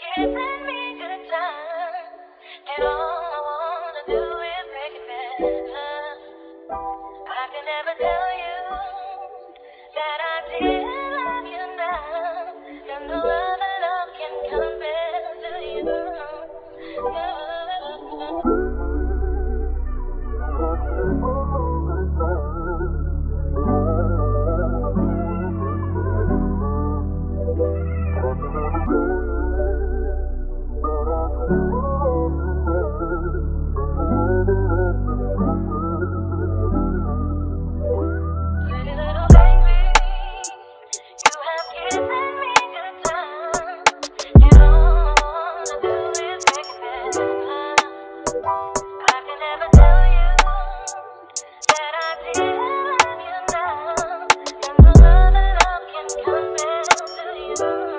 can bring me good time, and all I wanna do is make it better. I can never tell you that I did love you now, and no other love can compare to you. Pretty little baby, you have given me good time, and all I wanna do is make it better. I can never tell you that I did love you now, and no other love can compare to you.